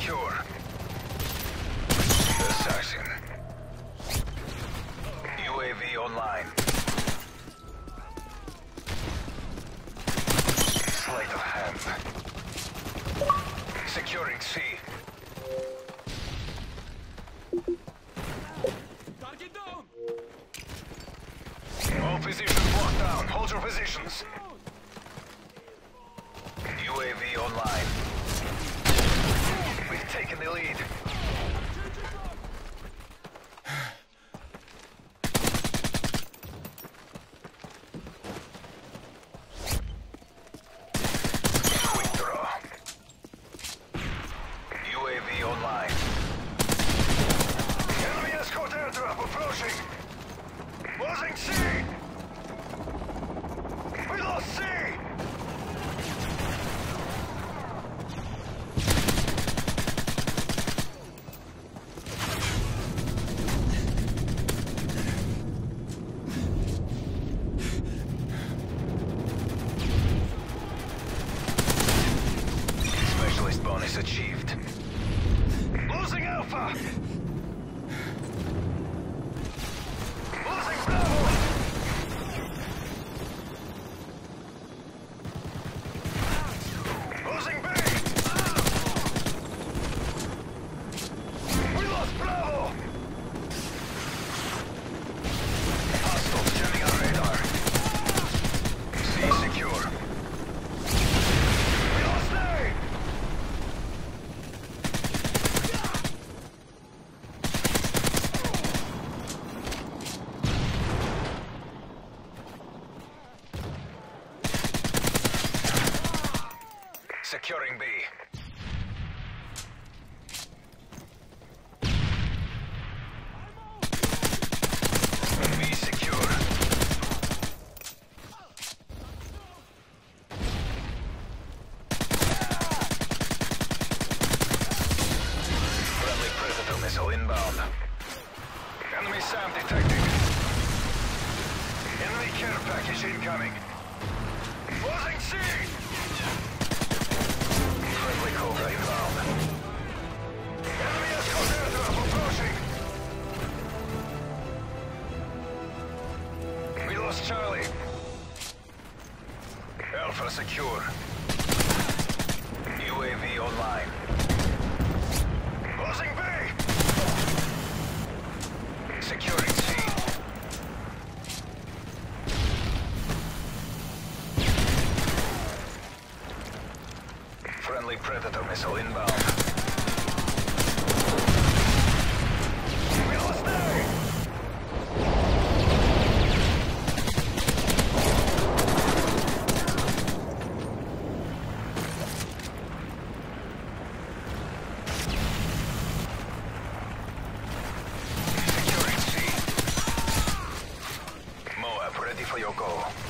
secure. Assassin. UAV online. Sleight of hand. Securing C. Target down! All positions locked down. Hold your positions. UAV online. We've taken the lead. Quick draw. UAV online. Enemy escort airdrop approaching. Losing C. We lost C. Specialist bonus achieved. Losing Alpha! Losing Bravo! Losing B! We lost Bravo! Hostiles jamming our radar. C secure. We lost A! Securing B. B secure. Friendly Predator missile inbound. Enemy SAM detected. Enemy care package incoming. Losing C! Friendly Cobra inbound. Enemy escort airdrop approaching. We lost Charlie. Alpha secure. UAV online. Losing B. Securing C. Friendly Predator missile inbound. We lost A! Securing C. Moab ready for your goal.